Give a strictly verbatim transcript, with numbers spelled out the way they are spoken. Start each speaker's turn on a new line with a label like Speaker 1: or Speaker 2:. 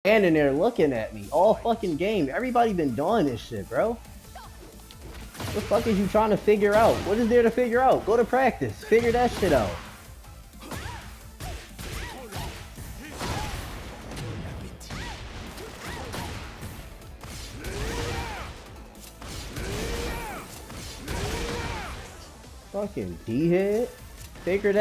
Speaker 1: standing there looking at me all fucking game. Everybody been doing this shit, bro. What the fuck is you trying to figure out? What is there to figure out? Go to practice. Figure that shit out. Fucking D-head. Figure that